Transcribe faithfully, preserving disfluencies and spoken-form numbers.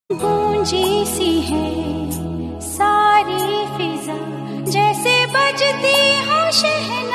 गूंजी सी है सारी फिजा, जैसे बजती हो शहनाई।